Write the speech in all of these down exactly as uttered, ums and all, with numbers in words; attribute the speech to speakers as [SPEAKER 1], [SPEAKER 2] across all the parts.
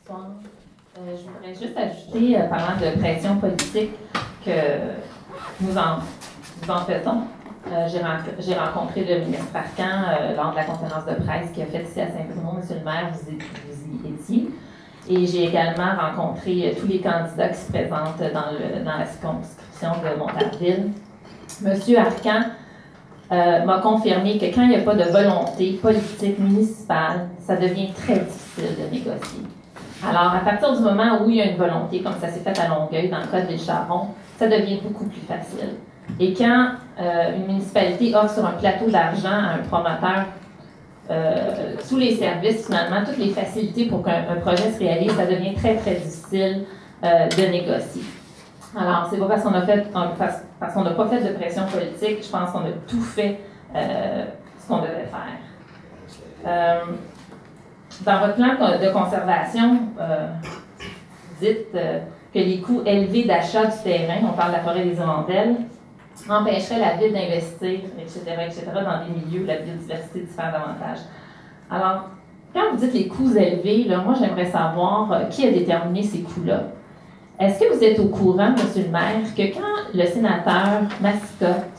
[SPEAKER 1] Bonsoir. Euh, je voudrais juste ajouter, euh, parlant de pression politique, que nous en, nous en faisons. Euh, j'ai rencontré le ministre Arcan euh, lors de la conférence de presse qu'il a faite ici à Saint-Bruno. Monsieur le maire, vous y, vous y étiez. Et j'ai également rencontré euh, tous les candidats qui se présentent dans, le, dans la circonscription de Montarville. Monsieur Arcan euh, m'a confirmé que quand il n'y a pas de volonté politique municipale, ça devient très difficile de négocier. Alors, à partir du moment où il y a une volonté, comme ça s'est fait à Longueuil, dans le cas de Ville-Charon, ça devient beaucoup plus facile. Et quand euh, une municipalité offre sur un plateau d'argent à un promoteur euh, tous les services, finalement, toutes les facilités pour qu'un projet se réalise, ça devient très, très difficile euh, de négocier. Alors, c'est pas parce qu'on a fait, parce, parce qu'on n'a pas fait de pression politique, je pense qu'on a tout fait euh, ce qu'on devait faire. Euh, Dans votre plan de conservation, euh, vous dites euh, que les coûts élevés d'achat du terrain, on parle de la forêt des Hirondelles, empêcheraient la ville d'investir, et cetera, et cetera, dans des milieux où la biodiversité diffère davantage. Alors, quand vous dites les coûts élevés, là, moi, j'aimerais savoir euh, qui a déterminé ces coûts-là. Est-ce que vous êtes au courant, monsieur le maire, que quand le sénateur Mascotte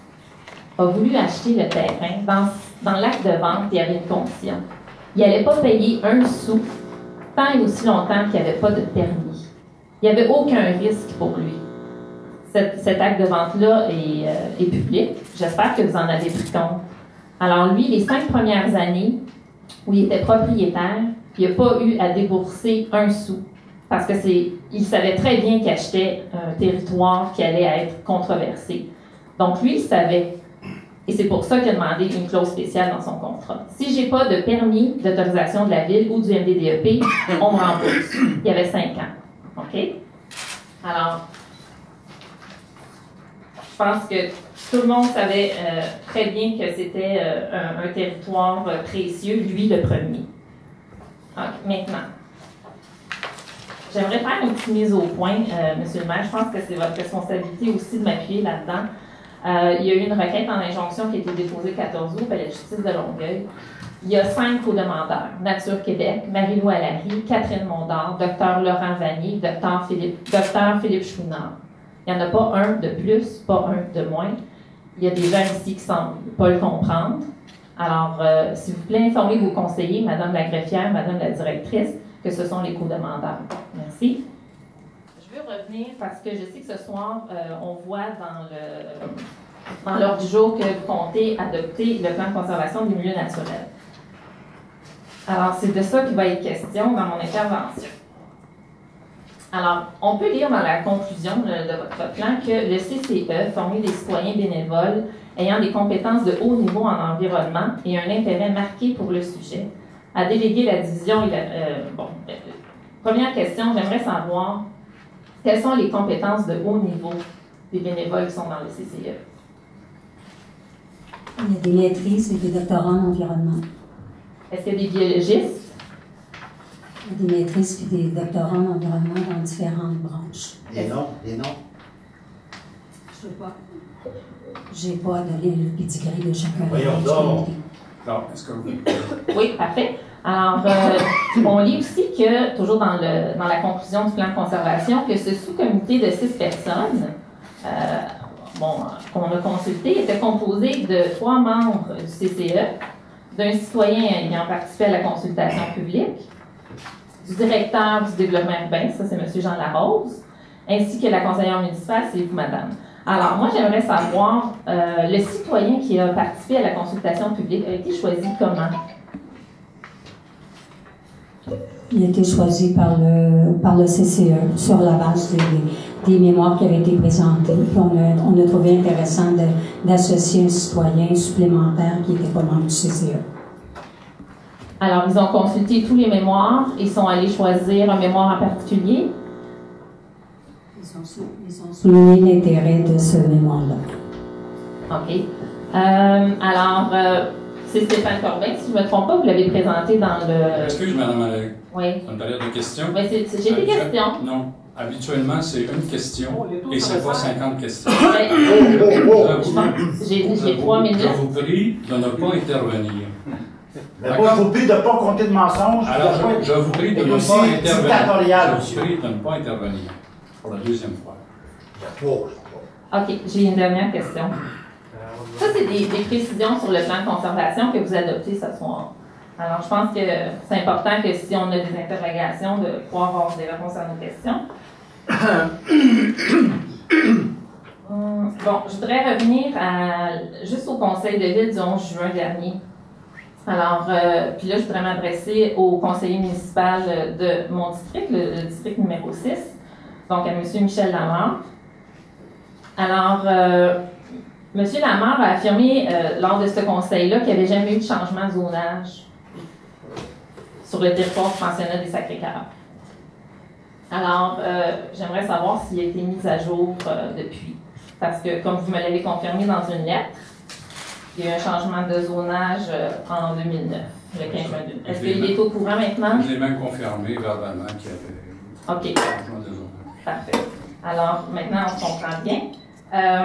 [SPEAKER 1] a voulu acheter le terrain, dans, dans l'acte de vente, il y avait une condition. Il n'allait pas payer un sou tant et aussi longtemps qu'il n'y avait pas de permis. Il n'y avait aucun risque pour lui. Cet, cet acte de vente-là est, euh, est public. J'espère que vous en avez pris compte. Alors lui, les cinq premières années où il était propriétaire, il n'a pas eu à débourser un sou parce que c'est, il savait très bien qu'il achetait un territoire qui allait être controversé. Donc lui, il savait. Et c'est pour ça qu'il a demandé une clause spéciale dans son contrat. Si je n'ai pas de permis d'autorisation de la ville ou du M D D E P, on me rembourse. Il y avait cinq ans. OK? Alors, je pense que tout le monde savait euh, très bien que c'était euh, un, un territoire euh, précieux, lui le premier. Donc, maintenant, j'aimerais faire une petite mise au point, euh, monsieur le maire. Je pense que c'est votre responsabilité aussi de m'appuyer là-dedans. Euh, il y a eu une requête en injonction qui a été déposée le quatorze août au palais de justice de Longueuil. Il y a cinq co-demandeurs. Nature Québec, Marie-Lou Allary, Catherine Mondor, docteur Laurent Vanier, docteur Philippe, docteur Philippe Chouinard. Il n'y en a pas un de plus, pas un de moins. Il y a des gens ici qui ne semblent pas le comprendre. Alors, euh, s'il vous plaît, informez vos conseillers, madame la greffière, madame la directrice, que ce sont les co-demandeurs. Merci. Je veux revenir parce que je sais que ce soir, euh, on voit dans le dans l'ordre du jour que vous comptez adopter le plan de conservation des milieux naturels. Alors, c'est de ça qu'il va être question dans mon intervention. Alors, on peut lire dans la conclusion de, de votre plan que le C C E, formé des citoyens bénévoles ayant des compétences de haut niveau en environnement et un intérêt marqué pour le sujet, a délégué la division. Et la, euh, bon, euh, première question, j'aimerais savoir quelles sont les compétences de haut niveau des bénévoles qui sont dans le C C E?
[SPEAKER 2] Il y a des maîtrises et des doctorats en environnement.
[SPEAKER 1] Est-ce qu'il y a des biologistes?
[SPEAKER 2] Il y a des maîtrises et des doctorats en environnement dans différentes branches.
[SPEAKER 3] Les noms, les noms.
[SPEAKER 2] Je ne sais pas. Je n'ai pas donné le pedigree de chacun.
[SPEAKER 3] Voyons donc.
[SPEAKER 4] Alors, est-ce que vous...
[SPEAKER 1] Oui, parfait. Alors, euh, on lit aussi que, toujours dans, le, dans la conclusion du plan de conservation, que ce sous-comité de six personnes, euh, bon, qu'on a consulté, était composé de trois membres du C C E, d'un citoyen ayant participé à la consultation publique, du directeur du développement urbain, ça c'est M. Jean Larose, ainsi que la conseillère municipale, c'est vous, madame. Alors, moi, j'aimerais savoir, euh, le citoyen qui a participé à la consultation publique a été choisi comment?
[SPEAKER 2] Il a été choisi par le, par le C C E sur la base des, des mémoires qui avaient été présentées. Puis on a, on a trouvé intéressant d'associer un citoyen supplémentaire qui n'était pas membre du C C E.
[SPEAKER 1] Alors, ils ont consulté tous les mémoires et sont allés choisir un mémoire en particulier?
[SPEAKER 2] Ils ont, sou, ils ont souligné l'intérêt de ce mémoire-là.
[SPEAKER 1] OK. Euh, alors, euh, c'est Stéphane Corbin, si je ne me trompe pas, vous l'avez présenté dans le...
[SPEAKER 4] Excuse, madame, euh,
[SPEAKER 1] oui.
[SPEAKER 4] une période de questions.
[SPEAKER 1] Oui, j'ai des questions.
[SPEAKER 4] Non. Habituellement, c'est une question et c'est pas cinquante questions.
[SPEAKER 1] J'ai trois minutes.
[SPEAKER 4] Je vous prie de ne pas intervenir.
[SPEAKER 3] Mais moi, je vous prie de ne pas compter de mensonges.
[SPEAKER 4] Alors, je, je vous prie de ne
[SPEAKER 3] aussi
[SPEAKER 4] pas intervenir.
[SPEAKER 3] dictatorial,
[SPEAKER 4] Je vous prie de ne pas intervenir pour la deuxième fois.
[SPEAKER 3] Il y a trois, je crois.
[SPEAKER 1] OK, j'ai une dernière question. Ça, c'est des, des précisions sur le plan de conservation que vous adoptez ce soir. Alors, je pense que c'est important que si on a des interrogations, de pouvoir avoir des réponses à nos questions. Hum, bon, je voudrais revenir à, juste au conseil de ville du onze juin dernier. Alors, euh, puis là, je voudrais m'adresser au conseiller municipal de mon district, le, le district numéro six, donc à M. Michel Lamarre. Alors, euh, M. Lamarre a affirmé euh, lors de ce conseil-là qu'il n'y avait jamais eu de changement de zonage sur le territoire pensionnat des Sacré-Cœurs. Alors, euh, j'aimerais savoir s'il a été mis à jour euh, depuis. Parce que, comme vous me l'avez confirmé dans une lettre, il y a eu un changement de zonage euh, en deux mille neuf, le quinze juin deux mille neuf. Est-ce qu'il est au courant maintenant?
[SPEAKER 4] Je l'ai même confirmé verbalement qu'il y avait
[SPEAKER 1] OK.
[SPEAKER 4] un changement de zonage.
[SPEAKER 1] Parfait. Alors, maintenant, on se comprend bien. Euh,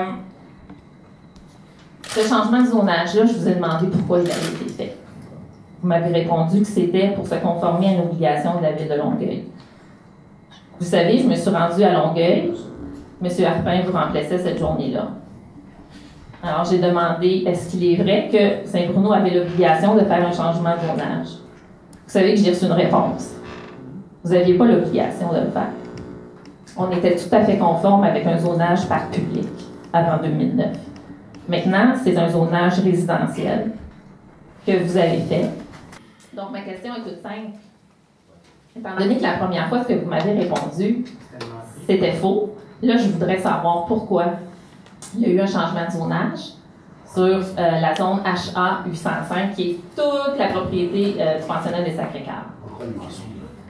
[SPEAKER 1] ce changement de zonage-là, je vous ai demandé pourquoi il avait été fait. Vous m'avez répondu que c'était pour se conformer à une obligation de la ville de Longueuil. Vous savez, je me suis rendue à Longueuil. M. Harpin vous remplaçait cette journée-là. Alors, j'ai demandé, est-ce qu'il est vrai que Saint-Bruno avait l'obligation de faire un changement de zonage? Vous savez que j'ai reçu une réponse. Vous n'aviez pas l'obligation de le faire. On était tout à fait conforme avec un zonage parc public avant deux mille neuf. Maintenant, c'est un zonage résidentiel que vous avez fait. Donc, ma question est toute simple. Étant donné que la première fois, ce que vous m'avez répondu, c'était faux, là, je voudrais savoir pourquoi il y a eu un changement de zonage sur euh, la zone H A U cent cinq, qui est toute la propriété euh, du pensionnat des Sacré-Cœurs.
[SPEAKER 3] Pourquoi le mensonge?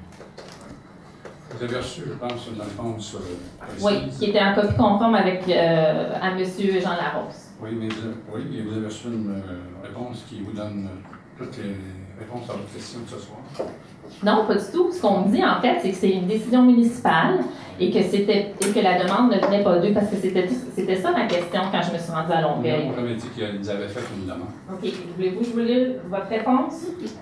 [SPEAKER 4] Vous avez reçu, je pense, une réponse euh, précise.
[SPEAKER 1] Oui, qui était en copie conforme avec euh, à M. Jean Larose.
[SPEAKER 4] Oui, mais vous, oui, et vous avez reçu une euh, réponse qui vous donne euh, toutes les réponses à votre question de ce soir.
[SPEAKER 1] Non, pas du tout. Ce qu'on me dit, en fait, c'est que c'est une décision municipale et que c'était et que la demande ne venait pas d'eux, parce que c'était c'était ça ma question quand je me suis rendue à Longueuil.
[SPEAKER 4] On m'avait dit qu'ils avaient fait une demande.
[SPEAKER 1] OK. Voulez-vous que je vous lise votre réponse?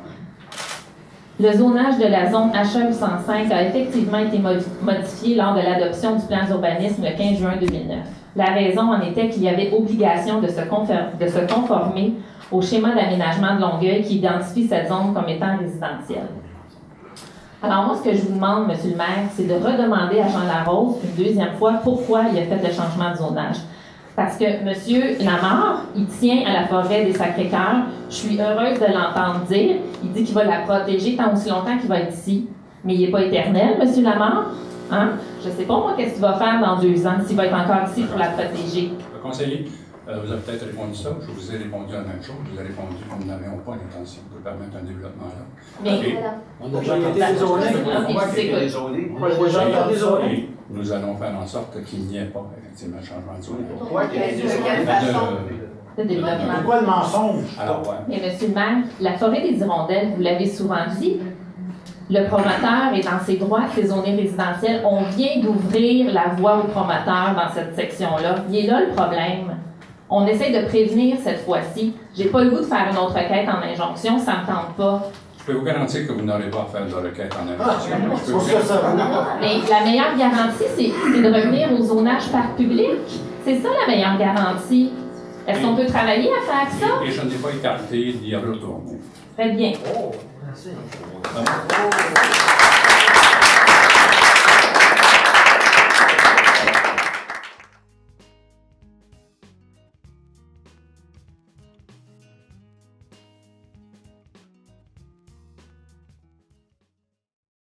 [SPEAKER 1] Le zonage de la zone H A U cent cinq a effectivement été modifié lors de l'adoption du plan d'urbanisme le quinze juin deux mille neuf. La raison en était qu'il y avait obligation de se, de se conformer au schéma d'aménagement de Longueuil qui identifie cette zone comme étant résidentielle. Alors moi, ce que je vous demande, M. le maire, c'est de redemander à Jean Larose une deuxième fois pourquoi il a fait le changement de zonage. Parce que M. Lamarre, il tient à la forêt des Sacré-Cœurs. Je suis heureuse de l'entendre dire. Il dit qu'il va la protéger tant aussi longtemps qu'il va être ici. Mais il n'est pas éternel, M. Lamarre. Hein? Je ne sais pas, moi, qu'est-ce qu'il va faire dans deux ans, s'il va être encore ici pour la protéger.
[SPEAKER 4] Le conseiller, euh, vous avez peut-être répondu ça. Je vous ai répondu à la même chose. Je vous ai répondu que nous n'avions pas l'intention de permettre un développement là.
[SPEAKER 1] Mais
[SPEAKER 4] Okay.
[SPEAKER 3] On a déjà été dézoné.
[SPEAKER 1] On a
[SPEAKER 3] déjà été dézoné.
[SPEAKER 4] Et nous allons faire en sorte qu'il n'y ait pas effectivement un changement de zone.
[SPEAKER 3] Pourquoi?
[SPEAKER 1] de développement.
[SPEAKER 3] Pourquoi le mensonge?
[SPEAKER 4] Alors, ouais.
[SPEAKER 1] Mais M. le maire, la forêt des Hirondelles, vous l'avez souvent dit, le promoteur est dans ses droits, ses zones résidentielles. On vient d'ouvrir la voie au promoteur dans cette section-là. Il est là le problème. On essaie de prévenir cette fois-ci. J'ai pas le goût de faire une autre requête en injonction, ça me tente pas.
[SPEAKER 4] Je peux vous garantir que vous n'aurez pas à faire de requête en injonction.
[SPEAKER 3] Ah,
[SPEAKER 4] Je peux
[SPEAKER 3] pour
[SPEAKER 4] vous
[SPEAKER 3] ça, ça
[SPEAKER 1] Mais la meilleure garantie, c'est c'est de revenir au zonage parc public. C'est ça la meilleure garantie. Est-ce qu'on peut travailler à faire ça?
[SPEAKER 4] Et je n'ai pas écarté d'y retourner.
[SPEAKER 1] Très bien.
[SPEAKER 3] Oh, merci.
[SPEAKER 4] Ah.